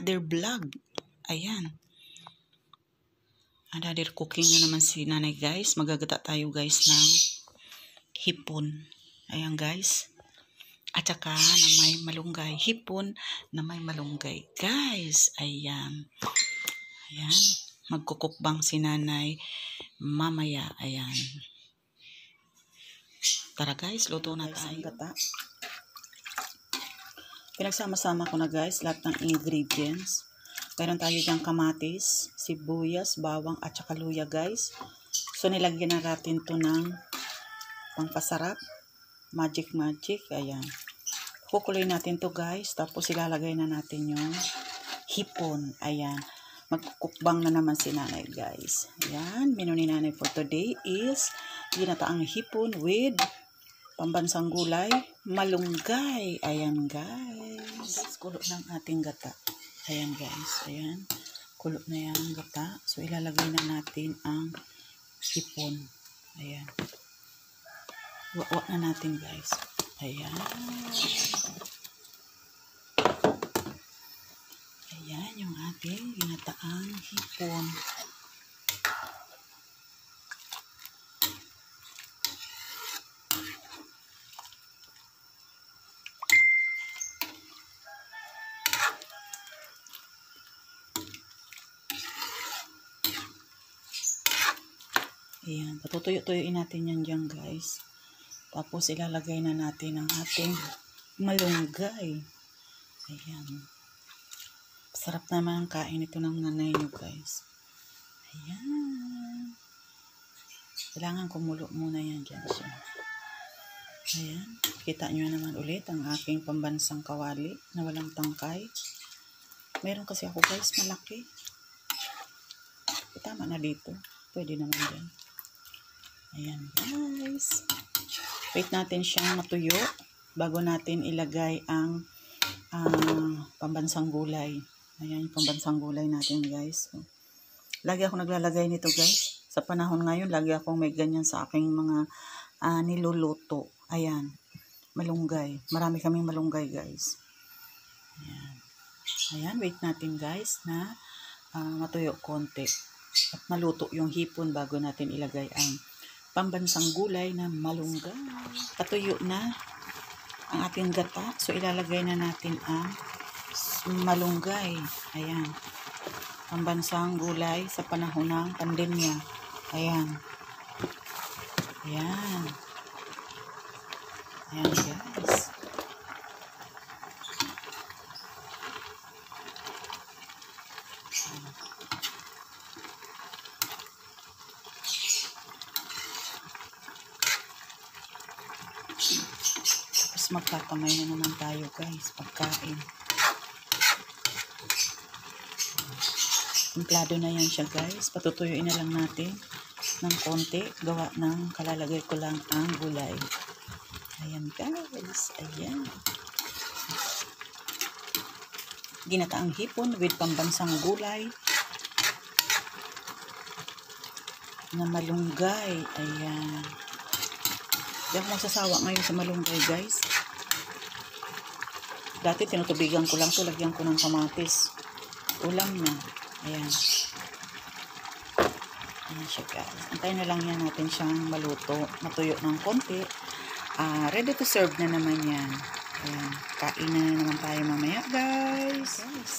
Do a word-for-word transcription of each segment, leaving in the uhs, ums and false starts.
another vlog. Ayan. Another cooking na naman si nanay guys. Magagata tayo guys ng hipon. Ayan guys. At saka na may malunggay. Hipon na may malunggay. Guys, ayan. Ayan. Magkukukbang si nanay mamaya. Ayan. Tara guys, luto na tayo. Gata. Pinagsama-sama ko na guys lahat ng ingredients. Meron tayo diyang kamatis, sibuyas, bawang at saka luya guys. So nilagyan na natin to ng pangpasarap. Magic magic. Ayan. Kukuloy natin to guys. Tapos ilalagay na natin yung hipon. Ayan. Magkukukbang na naman si nanay guys. Ayan. Menu ni nanay for today is ginataang hipon with pambansang gulay, malunggay. Ayan guys. Kulo ng ating gata. Ayan guys. Ayan. Kulo na yan gata. So ilalagay na natin ang hipon. Ayan. Wak-wak na natin guys. Ayan. Ayan yung ating ginataang hipon. Ayan, patutuyo-tuyuin natin yan dyan guys. Tapos ilalagay na natin ang ating malunggay. Ayan. Sarap naman ang kain ito ng nanay nyo guys. Ayan. Kailangan kumulo muna yan dyan siya. Ayan. Kita nyo naman ulit ang aking pambansang kawali na walang tangkay. Meron kasi ako guys malaki. Tama na dito. Pwede naman dyan. Ayan guys. Wait natin siyang matuyo bago natin ilagay ang uh, pambansang gulay. Ayan yung pambansang gulay natin guys. So, lagi ako naglalagay nito guys. Sa panahon ngayon, lagi akong may ganyan sa aking mga uh, niluluto. Ayan. Malunggay. Marami kaming malunggay guys. Ayan. Ayan. Wait natin guys na uh, matuyo konti. At maluto yung hipon bago natin ilagay ang pambansang gulay na malunggay. Patuyo na ang ating gata. So, ilalagay na natin ang malunggay. Ayan. Pambansang gulay sa panahon ng pandemya. Ayan. Ayan. Ayan guys. Tapos magkakamay na naman tayo guys pagkain. Templado na yan siya guys. Patutuyuin na lang natin ng konti. Gawa ng kalalagay ko lang ang gulay. Ayan guys. Ayan. Ginataang hipon with pambansang gulay na malunggay. Ayan. Hindi ako magsasawa ngayon sa malunggay guys. Dati tinutubigan ko lang ito. Lagyan ko ng kamatis. Ulam na. Ayan. Ayan siya guys. Antayin na lang yan natin siyang maluto. Matuyo ng konti. Uh, ready to serve na naman yan. Ayan. Kain na naman tayo mamaya guys. Guys.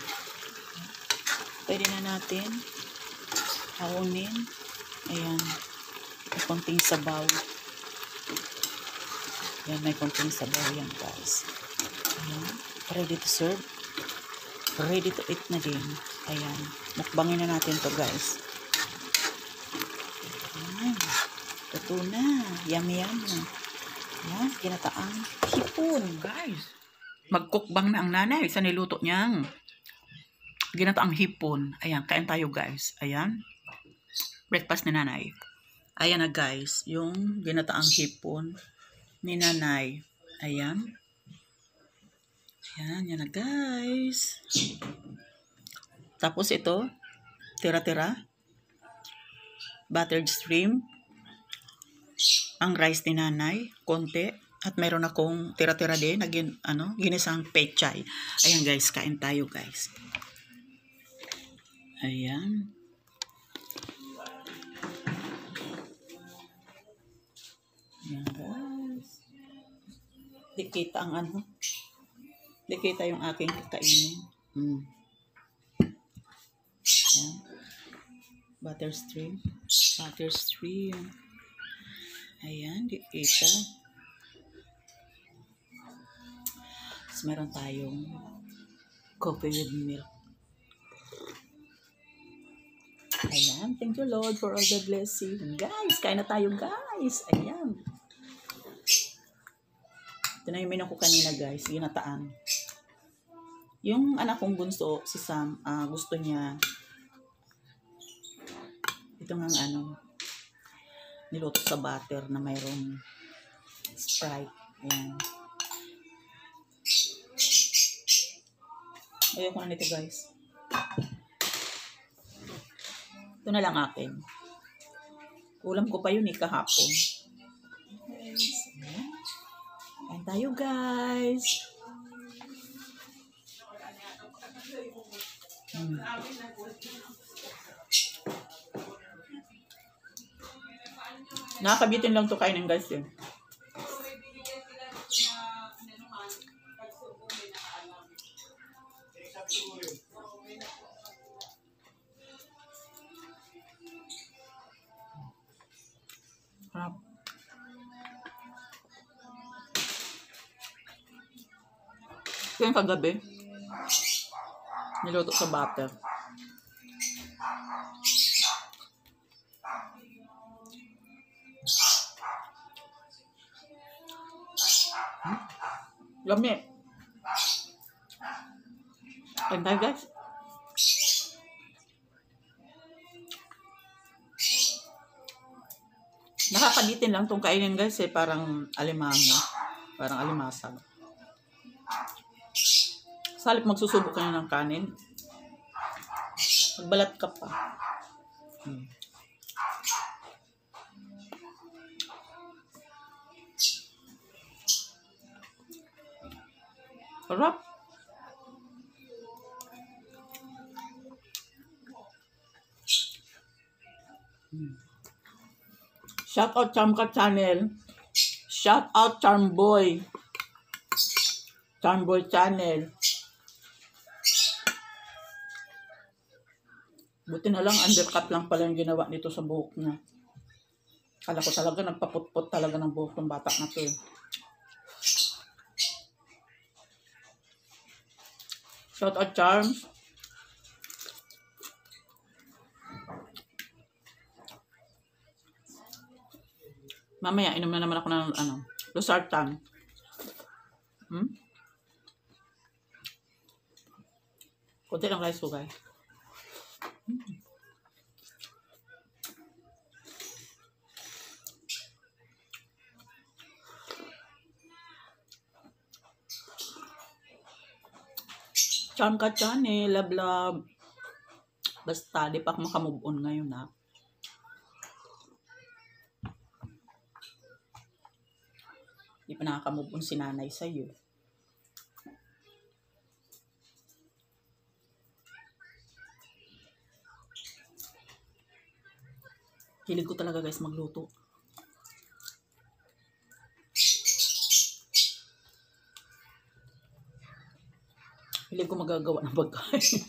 Pwede na natin haunin. Ayan. May konting sabaw. Ayan. May konting sabaw yan guys. Ayan. Ready to serve. Ready to eat na din. Ayan. Mukbangin na natin to guys. Ayan. Ito na. Yummy yummy. Ayan. Ginataang hipon guys. Magkukbang na ang nanay sa niluto niyang ginataang hipon. Ayan. Kain tayo guys. Ayan. Breakfast ni nanay. Ayan na guys. Yung ginataang hipon ni nanay. Ayan. Ayan. Yan na guys. Tapos ito, tira-tira, buttered shrimp, ang rice ni nanay, konti, At meron akong tira-tira din na gin, ano, ginisang pechay. Ayan guys, kain tayo guys. Ayan. Ayan guys. Di kita ang ano. Di kita yung aking kakainin. Hmm. Ayan. Butter stream. Butter stream. Ayan, di kita. Tapos meron tayong coffee with milk. Ayan, thank you Lord for all the blessing. Guys, kain na tayo guys. Ayan. Ito na yung menu ko kanina guys, ginataan. Yung anak kong bunso, si Sam, uh, gusto niya ito nga ano, niluto sa butter na mayroong Sprite. Ayan. Ayaw ko na nito guys. Ito na lang akin. Ulam ko pa yun eh kahapon. Ayan tayo guys. Hmm. Nakakabitin lang to kainin guys eh. Harap. Ito yung kagabi. Niluto sa butter. Hmm? Lami. Kain tayo guys. Nakakabitin lang itong kainin guys eh. Parang alimango. Parang alimasag. Salip magsusubok ka na ng kanin. Magbalat ka pa. Hmm. Sarap. Hmm. Shout out Charmka Channel. Shout out Charmboy. Charmboy Channel. Buti na lang undercut lang pala yung ginawa nito sa buhok niya. Kala ko talaga nagpaputpot talaga ng buhok ng bata na to eh. Shout out Charms. Mamaya, inom na naman ako ng ano, Losartan. Hmm? Kunti lang rice ko, guys. Hmm. Charm ka channel, love love. Basta, di pa ako makamove on ngayon ha. Di pa nakakamove on si nanay sa'yo. Hilig ko talaga guys magluto. Hilig ko magagawa ng pagkain.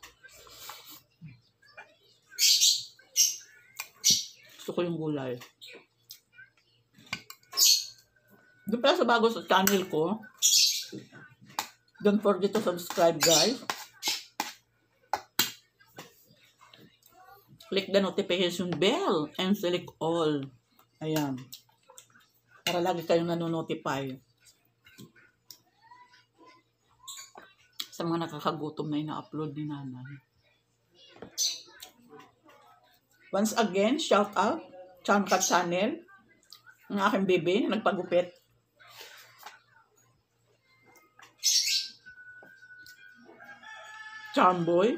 Gusto ko yung gulay. Doon pala sa bago sa channel ko. Don't forget to subscribe guys. Click the notification bell and select all. Ayan. Para lagi kayong nanonotify. Sa mga nakakagutom na ina-upload ni nanay. Once again, shout out Charmka Channel. Ang aking bebe na nagpagupit. Charmboy.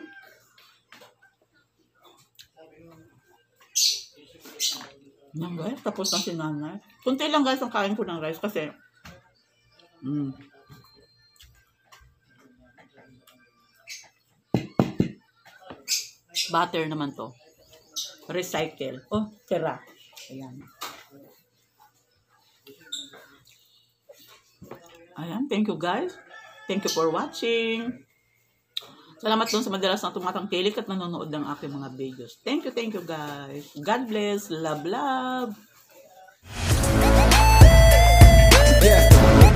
Yan guys, tapos na si nanay. Kunti lang guys ang kain ko ng rice kasi Mm. Butter naman to. Recycle. Oh, tira. Ayan. Ayan, thank you guys. Thank you for watching. Salamat dun sa madalas na tumatangkilik at nanonood ng aking mga videos. Thank you, thank you guys. God bless. Love, love. Yeah.